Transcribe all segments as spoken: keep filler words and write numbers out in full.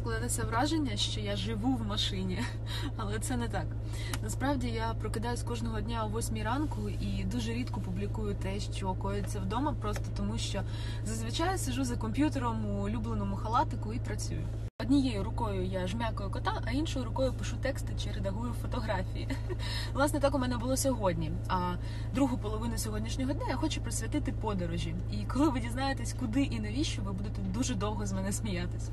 складатися враження, що я живу в машині, але це не так. Насправді я прокидаюсь кожного дня о восьмій ранку і дуже рідко публікую те, що коїться вдома, просто тому що зазвичай сиджу за комп'ютером у улюбленому халатику і працюю. Однією рукою я жмякаю кота, а іншою рукою пишу тексти чи редагую фотографії. Власне, так у мене було сьогодні. А другу половину сьогоднішнього дня я хочу присвятити подорожі. І коли ви дізнаєтесь, куди і навіщо, ви будете дуже довго з мене сміятись.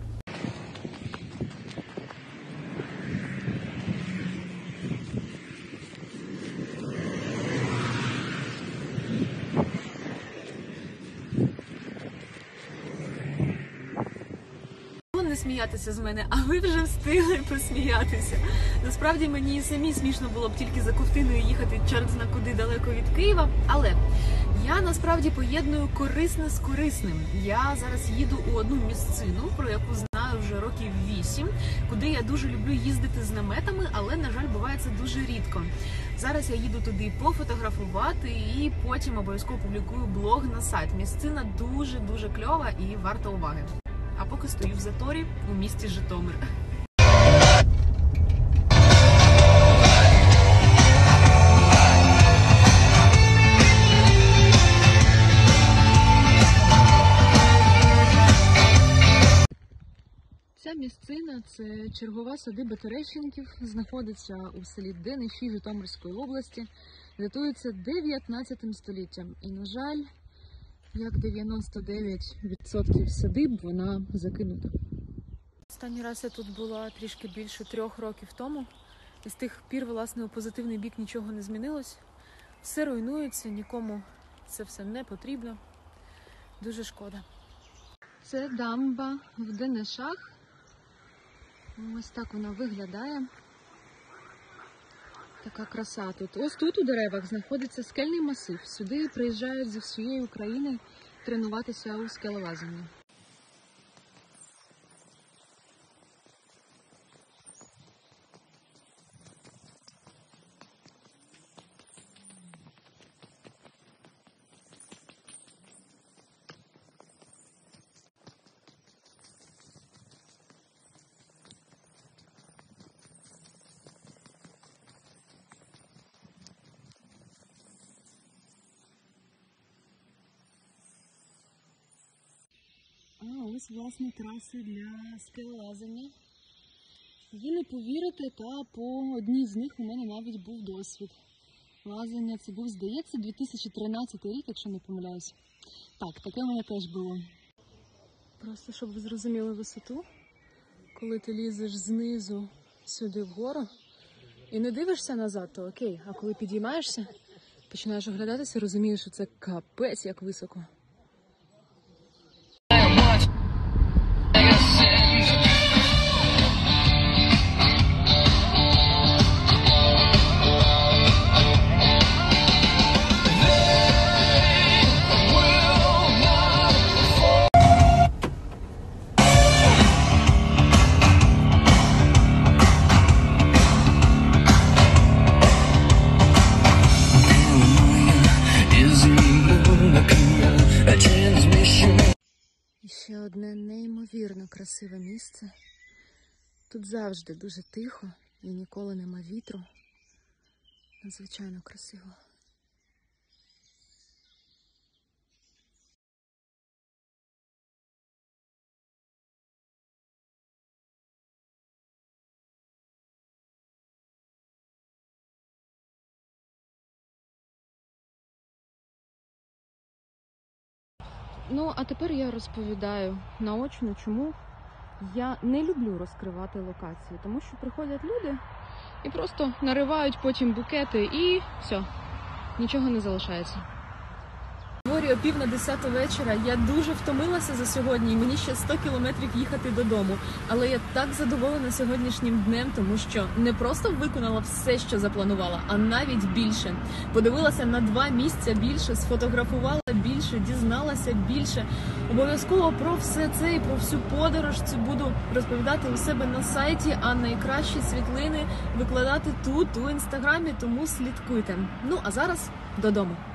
Не сміятися з мене, а ви вже встигли посміятися. Насправді мені і самі смішно було б тільки за ковтиною їхати чорт зна куди далеко від Києва, але я насправді поєдную корисне з корисним. Я зараз їду у одну місцину, про яку знаю вже років вісім, куди я дуже люблю їздити з наметами, але, на жаль, буває це дуже рідко. Зараз я їду туди пофотографувати і потім обов'язково публікую блог на сайт. Місцина дуже-дуже кльова і варта уваги. А поки стою в заторі у місті Житомир. Ця місцина – це чергова садиба Терещенків, знаходиться у селі Дениші Житомирської області, датується дев'ятнадцятим століттям. І, на жаль, як дев'яносто дев'ять відсотків садиб, вона закинута. Останній раз я тут була трішки більше трьох років тому. І з тих пір, власне, у позитивний бік нічого не змінилось. Все руйнується, нікому це все не потрібно. Дуже шкода. Це дамба в Денишах. Ось так вона виглядає. Така краса тут. Ось тут у деревах знаходиться скельний масив. Сюди приїжджають зі всієї України тренуватися у скелелазанні. А ось, власне, траси для скелелазання. Ви не повірите, та по одній з них у мене навіть був досвід. Лазання це був, здається, дві тисячі тринадцятий рік, якщо не помиляюсь. Так, таке у мене теж було. Просто, щоб ви зрозуміли висоту, коли ти лізеш знизу сюди вгору і не дивишся назад, то окей. А коли підіймаєшся, починаєш оглядатися, розумієш, що це капець як високо. Ще одне неймовірно красиве місце. Тут завжди дуже тихо і ніколи нема вітру. Надзвичайно красиво. Ну, а тепер я розповідаю наочно, чому я не люблю розкривати локації. Тому що приходять люди і просто наривають потім букети і все, нічого не залишається. Говорю, о пів на десяту вечора. Я дуже втомилася за сьогодні і мені ще сто кілометрів їхати додому. Але я так задоволена сьогоднішнім днем, тому що не просто виконала все, що запланувала, а навіть більше. Подивилася на два місця більше, сфотографувала більше, дізналася більше. Обов'язково про все це і про всю подорож це буду розповідати у себе на сайті, а найкращі світлини викладати тут, у інстаграмі, тому слідкуйте. Ну, а зараз додому.